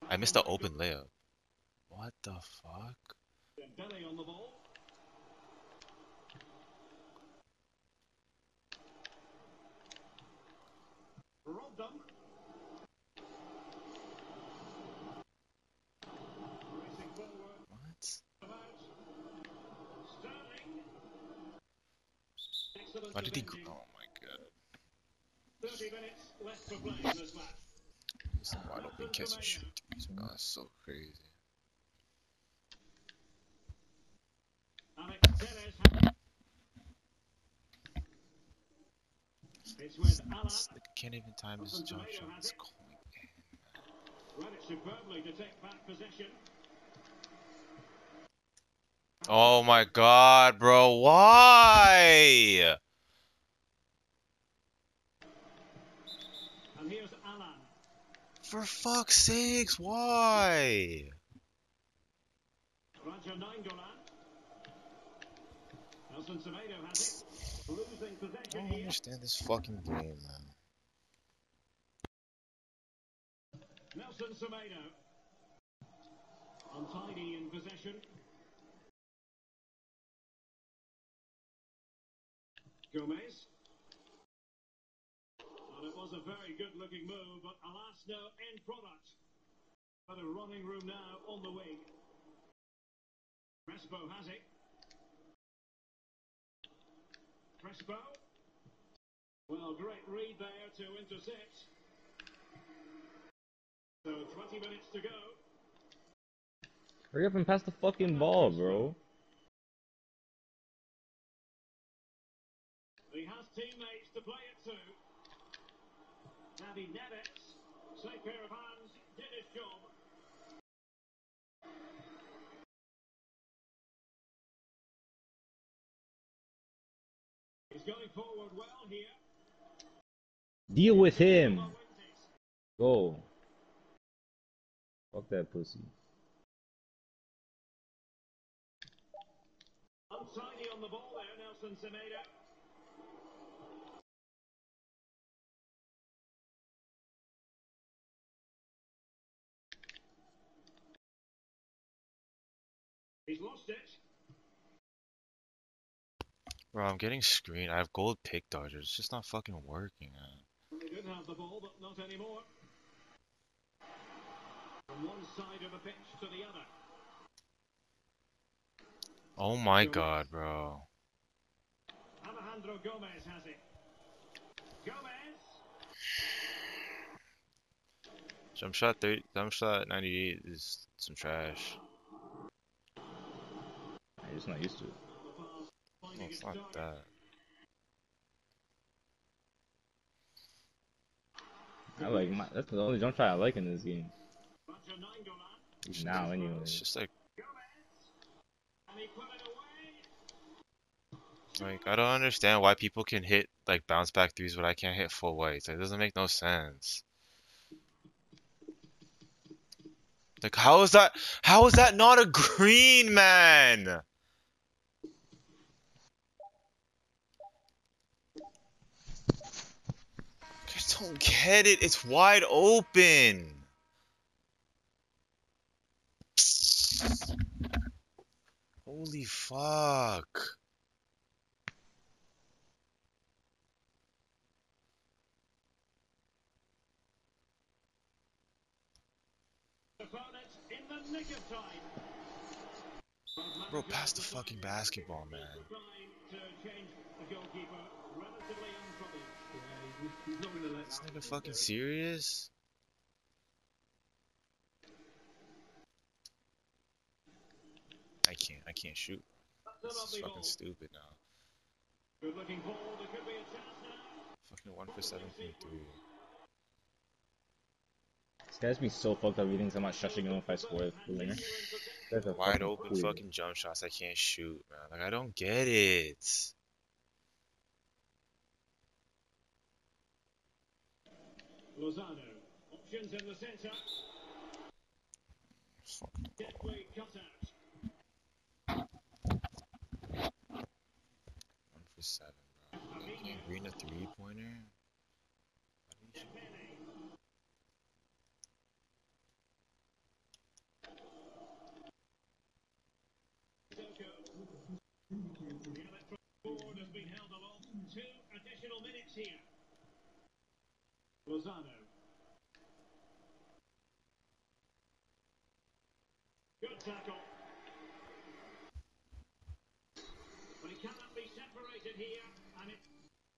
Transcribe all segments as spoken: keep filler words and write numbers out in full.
I missed the open layup. What the fuck? Dembele on the ball. Rodon. Racing forward. What? About. Sterling. Excellent Why did he? defending. Oh my god. thirty minutes left to play in this match. He's wide open catch and shoot threes. Oh, that's so crazy. Alex Telles. It's with Alan. Like, I can't even time his jump shot. It's going in. Read it superbly to take back possession. Oh my god, bro. Why? And here's Alan. For fuck's sakes, why? Raja Nainggolan. Nelson Semedo has it. Losing I possession don't here. understand this fucking game, man. Nelson Semedo. Untidy in possession. Gomez. Well, it was a very good looking move, but alas, no end product. But a running room now on the wing. Crespo has it. Crespo. Well, great read there to intercept. So twenty minutes to go. Hurry up and pass the fucking ball, bro. He has teammates to play it to. Navi Neves, safe pair of hands, did his job. He's going forward well here. Deal with him. Go. Fuck that pussy. Untidy on the ball there, Nelson Semedo. He's lost it. Bro, I'm getting screened. I have gold pick dodgers. It's just not fucking working, man. They did have the ball, but not anymore. From one side of the pitch to the other. Oh my god, bro. Alejandro Gomez has it. Gomez. Jump shot thirty, jump shot ninety-eight is some trash. I'm just not used to it. No, it's not that. I like my, that's the only jump shot I like in this game. Now, anyway. It's just like, like I don't understand why people can hit like bounce back threes, but I can't hit full whites. It doesn't make no sense. Like, how is that? How is that not a green, man? I don't get it. It's wide open. Holy fuck. Bro, pass the fucking basketball, man. This nigga fucking serious? I can't. I can't shoot. This is fucking stupid now. Good looking ball. There could be a chance now. Fucking one for seven from three. This guy's be so fucked up. He thinks I'm not shushing him if I score the winner. That's a Wide fucking open fool. fucking jump shots. I can't shoot, man. Like, I don't get it. Lozano. Options in the center. Fucking Gateway cut out. one for seven, bro. You can't green a three pointer. tackle. But he cannot be separated here, and it.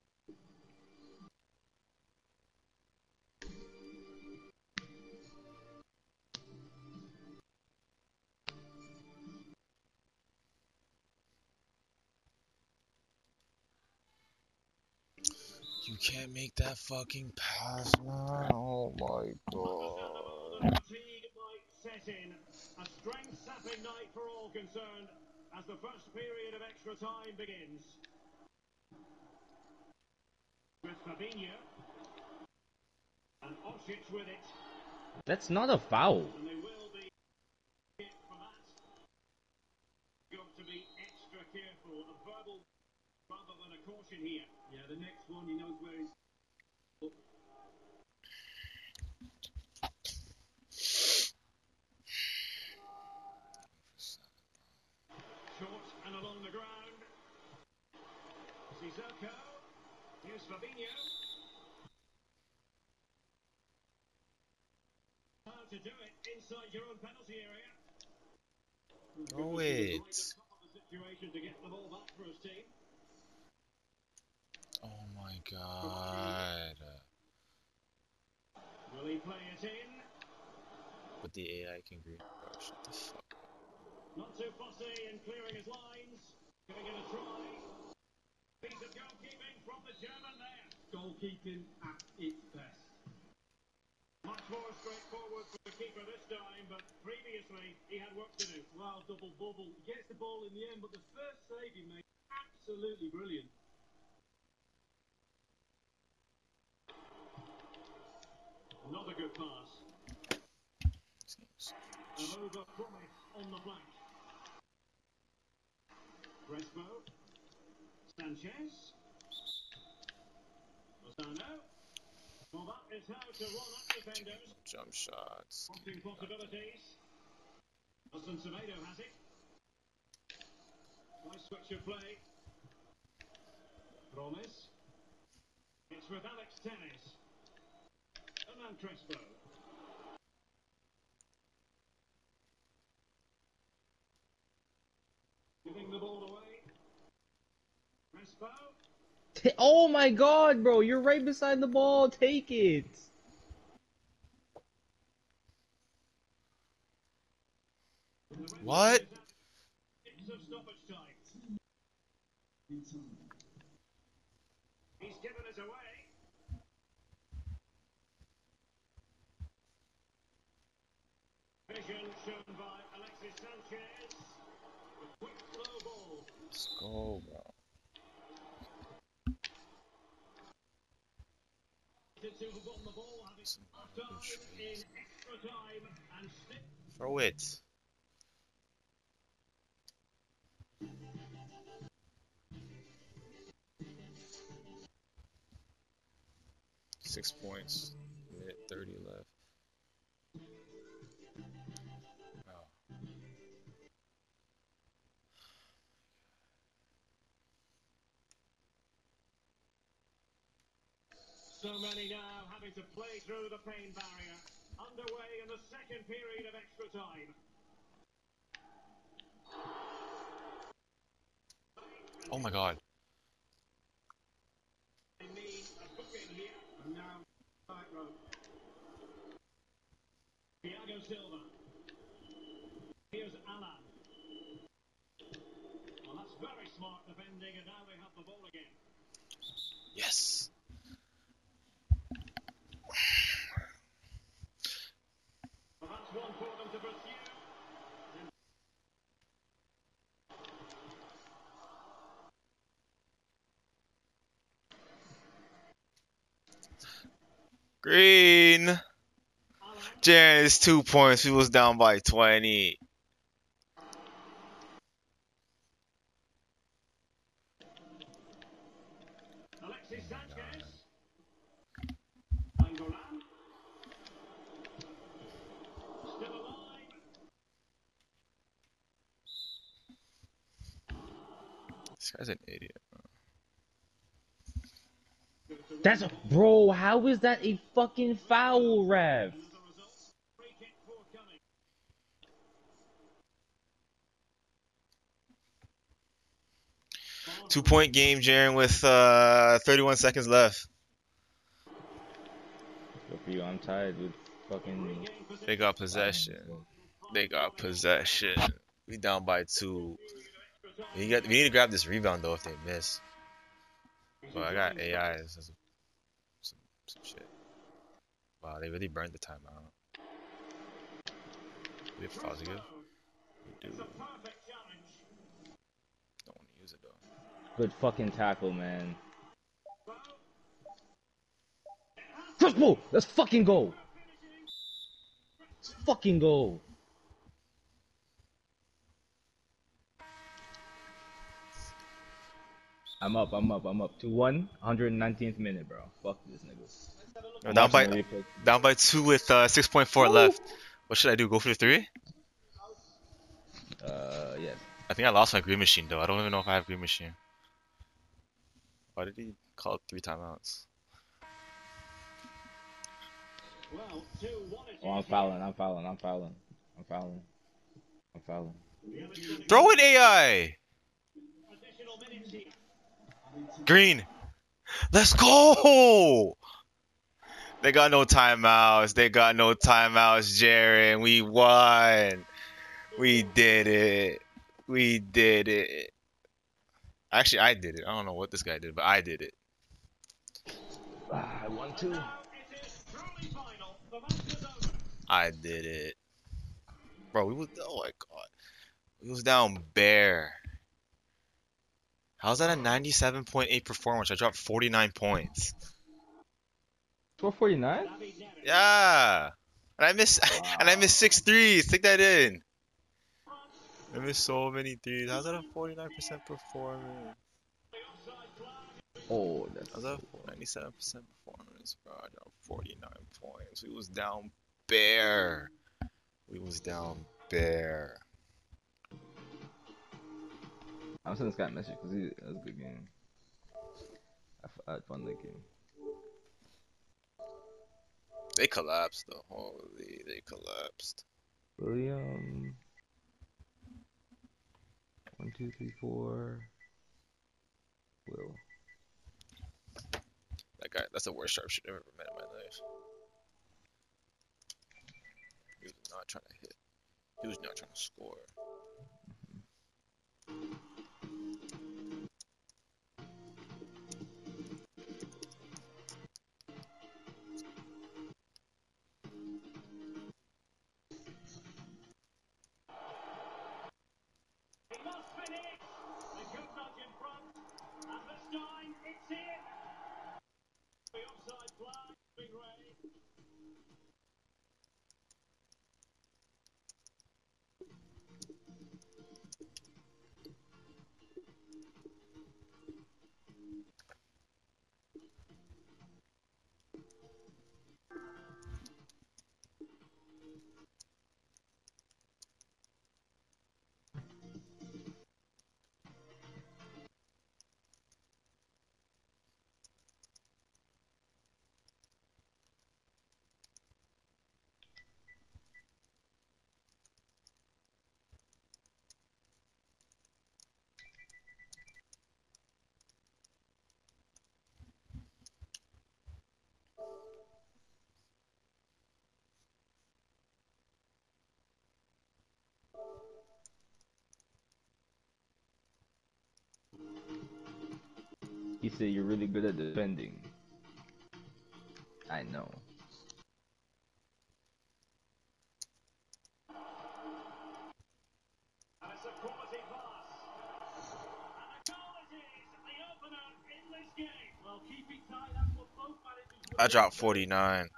You can't make that fucking pass, man. Oh my god. Fatigue might set in. A strength-sapping night for all concerned as the first period of extra time begins. With Fabinho. And Osic with it. That's not a foul. And they will be hit for that. Got to be extra careful. A verbal rather than a caution here. Yeah, the next one he knows where he's. Short and along the ground. Sissoko. Here's Fabinho. How to do it inside your own penalty area. Oh wait. Situation to get the ball back for his team. Oh my god. Will he play it in? But the A I can agree. Oh, shut the fuck up. Not too fussy in clearing his lines. Giving it a try. Piece of goalkeeping from the German there. Goalkeeping at its best. Much more straightforward for the keeper this time, but previously he had work to do. Wow, double bubble. He gets the ball in the end, but the first save he made, absolutely brilliant. Another good pass. An over-promise on the flank. Crespo. Sanchez. Lozano. Well, that is how to run at defenders. Jump shots. Prompting possibilities. Nelson Semedo has it. Nice switch of play. Promise. It's with Alex Telles. And now Crespo. Giving the ball away. Crespo. Oh my god, bro, you're right beside the ball. Take it. What? It's of stoppage time. He's given us away. Vision shown by Alexis Sanchez. A quick low ball. Let's go, bro. Throw it. Six points. Minute thirty left. Oh. So many now having to play through the pain barrier. Underway in the second period of extra time. Oh my god. They need a booking here. And now, right road. Thiago Silva. Here's Alan. Well, that's very smart defending, and now they have the ball again. Yes. Well, that's one for them to pursue. Green. Jaren is two points. He was down by twenty. Alexis Sanchez. Angolan. Still alive. This guy's an idiot. That's a, bro, how is that a fucking foul, ref? And as a result, free kick forthcoming. Two point game, Jaren, with uh thirty-one seconds left. Good for you. I'm tired with fucking. They got possession. They got possession. We down by two. We got. We need to grab this rebound though if they miss. But I got A Is. Some, some, some shit. Wow, they really burned the timeout. We have fouls again. We do. Don't want to use it though. Good fucking tackle, man. First ball! Let's fucking go! Let's fucking go! I'm up, I'm up, I'm up. two one, one hundred nineteenth minute, bro. Fuck this nigga. We're down by down by two with uh, six point four left. What should I do? Go for the three? Uh, yes. I think I lost my green machine though. I don't even know if I have green machine. Why did he call it three timeouts? Oh, I'm fouling, I'm fouling, I'm fouling. I'm fouling. I'm fouling. Throw it, A I! Green! Let's go! They got no timeouts. They got no timeouts, Jaren. We won. We did it. We did it. Actually, I did it. I don't know what this guy did, but I did it. Ah, I won too. I did it. Bro, we was, oh my god. We was down bare. How's that a ninety-seven point eight performance? I dropped forty-nine points. four forty-nine? Yeah. And I missed wow. and I missed six threes. Take that in. I missed so many threes. How's that a forty-nine percent performance? Oh, that's How's that a ninety-seven percent performance, bro? I dropped forty-nine points. We was down bare. We was down bare. I'm sending this guy a message because he that was a good game. I, I had fun that game. They collapsed though. Holy, they collapsed. William. One, two, three, four. Will. That guy, that's the worst sharpshooter I've ever met in my life. He was not trying to hit. He was not trying to score. He said you're really good at defending. I know. I dropped forty-nine.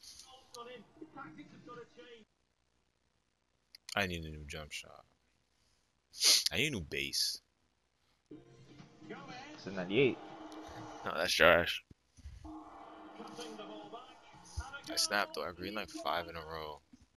I need a new jump shot. I need a new base. It's a ninety-eight. No, that's trash. I snapped though. I green like five in a row.